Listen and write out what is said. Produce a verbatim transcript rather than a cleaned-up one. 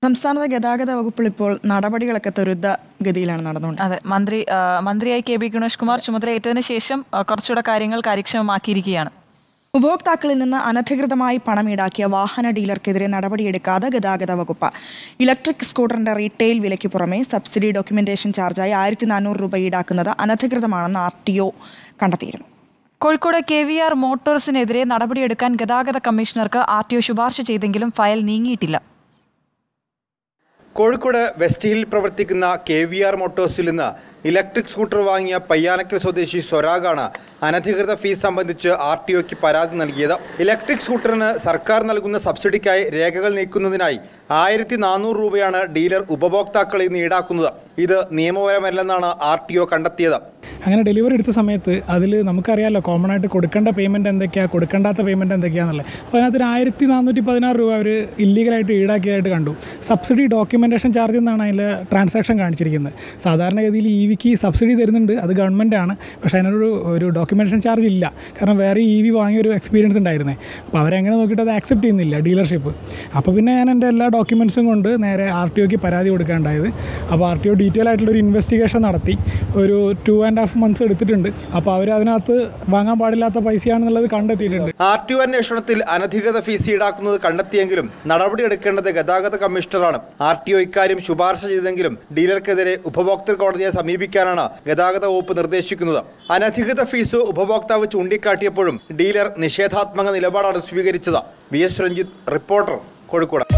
സംസ്ഥാനത്തെ ഗതാഗത വകുപ്പിൽ ഇപ്പോൾ നടപടികളൊക്കെ ത്വരിതഗതിയിലാണ് നടന്നുകൊണ്ട്. അതെ, മന്ത്രി മന്ത്രിയായി കെ ബി ഗണേഷ് കുമാർ ചുമതലയേറ്റതിനു ശേഷം കുറച്ചുകൂടെ കാര്യങ്ങൾ കാര്യക്ഷമമാക്കിയിരിക്കുകയാണ്. ഉപഭോക്താക്കളിൽ നിന്ന് അനധികൃതമായി പണം ഈടാക്കിയ വാഹന ഡീലർക്കെതിരെ നടപടിയെടുക്കാതെ ഗതാഗത വകുപ്പ്. ഇലക്ട്രിക് സ്കൂട്ടറിന്റെ റീറ്റെയിൽ വിലയ്ക്ക് പുറമെ സബ്സിഡി ഡോക്യുമെന്റേഷൻ ചാർജായി ആയിരത്തി നാനൂറ് രൂപ ഈടാക്കുന്നത് അനധികൃതമാണെന്ന് ആർ ടി ഒ കണ്ടെത്തിയിരുന്നു. കോഴിക്കോട് കെ വി ആർ മോട്ടോഴ്സിനെതിരെ നടപടിയെടുക്കാൻ ഗതാഗത കമ്മീഷണർക്ക് ആർ ടി ഒ ശുപാർശ ചെയ്തെങ്കിലും ഫയൽ നീങ്ങിയിട്ടില്ല. കോഴിക്കോട് വെസ്റ്റ് ഹിൽ പ്രവർത്തിക്കുന്ന കെ വി ആർ മോട്ടോഴ്സിൽ നിന്ന് ഇലക്ട്രിക് സ്കൂട്ടർ വാങ്ങിയ പയ്യാനക്കൽ സ്വദേശി സ്വരാഗാണ് അനധികൃത ഫീസ് സംബന്ധിച്ച് ആർ ടി ഒക്ക് പരാതി നൽകിയത്. ഇലക്ട്രിക് സ്കൂട്ടറിന് സർക്കാർ നൽകുന്ന സബ്സിഡിക്കായി രേഖകൾ നീക്കുന്നതിനായി ആയിരത്തി നാനൂറ് രൂപയാണ് ഡീലർ ഉപഭോക്താക്കളിൽ നിന്ന് ഈടാക്കുന്നത്. ഇത് നിയമപരമല്ലെന്നാണ് ആർ ടി ഒ കണ്ടെത്തിയത്. അങ്ങനെ ഡെലിവറി എടുത്ത സമയത്ത് അതിൽ നമുക്കറിയാമല്ലോ കോമൺ ആയിട്ട് കൊടുക്കേണ്ട പേയ്മെൻറ്റ് എന്തൊക്കെയാണ്, കൊടുക്കേണ്ടാത്ത പേയ്മെൻറ്റ് എന്തൊക്കെയാണെന്നുള്ളത്. അപ്പോൾ അതിനകത്ത് ആയിരത്തി നാനൂറ്റി പതിനാറ് രൂപ അവർ ഇല്ലീഗലായിട്ട് ഈടാക്കിയതായിട്ട് കണ്ടു. സബ്സിഡി ഡോക്യുമെൻറ്റേഷൻ ചാർജ് എന്നാണ് അതിൽ ട്രാൻസാക്ഷൻ കാണിച്ചിരിക്കുന്നത്. സാധാരണഗതിയിൽ ഇ വിക്ക് സബ്സിഡി തരുന്നുണ്ട്, അത് ഗവൺമെൻറ്റാണ്. പക്ഷേ അതിനൊരു ഒരു ഡോക്യുമെൻറ്റേഷൻ ചാർജ് ഇല്ല. കാരണം വേറെ ഇ വി വാങ്ങിയൊരു എക്സ്പീരിയൻസ് ഉണ്ടായിരുന്നേ. അപ്പോൾ അവരെങ്ങനെ നോക്കിയിട്ട് അത് ആക്സെപ്റ്റ് ചെയ്യുന്നില്ല ഡീലർഷിപ്പ്. അപ്പോൾ പിന്നെ ഞാൻ എൻ്റെ എല്ലാ ഡോക്യുമെൻറ്റ്സും കൊണ്ട് നേരെ ആർ ടി ഒക്ക് പരാതി കൊടുക്കേണ്ടായത്. അപ്പോൾ ആർ ടി ഒ ഡീറ്റെയിൽ ആയിട്ടുള്ളൊരു ഇൻവെസ്റ്റിഗേഷൻ നടത്തി ഒരു ടു ആൻഡ് ഹാഫ് മന്ത്സ് എടുത്തിട്ടുണ്ട്. അപ്പോൾ അവർ അതിനകത്ത് വാങ്ങാൻ പാടില്ലാത്ത പൈസയാണെന്നുള്ളത് കണ്ടെത്തിയിട്ടുണ്ട്. ആർ ടി ഒ അന്വേഷണത്തിൽ അനധികൃത ഫീസ് ഈടാക്കുന്നത് കണ്ടെത്തിയെങ്കിലും നടപടിയെടുക്കേണ്ടത് ഗതാഗത കമ്മീഷണറാണ്. ആർ ടി ഒ ഇക്കാര്യം ശുപാർശ ചെയ്തെങ്കിലും ഡീലർക്കെതിരെ ഉപഭോക്തൃ കോടതിയെ സമീപിക്കാനാണ് ഗതാഗത വകുപ്പ് നിർദ്ദേശിക്കുന്നത്. അനധികൃത ഫീസ് ഉപഭോക്താവ് ചൂണ്ടിക്കാട്ടിയപ്പോഴും ഡീലർ നിഷേധാത്മക നിലപാടാണ് സ്വീകരിച്ചത്. V S Ranjith, reporter, Kozhikode.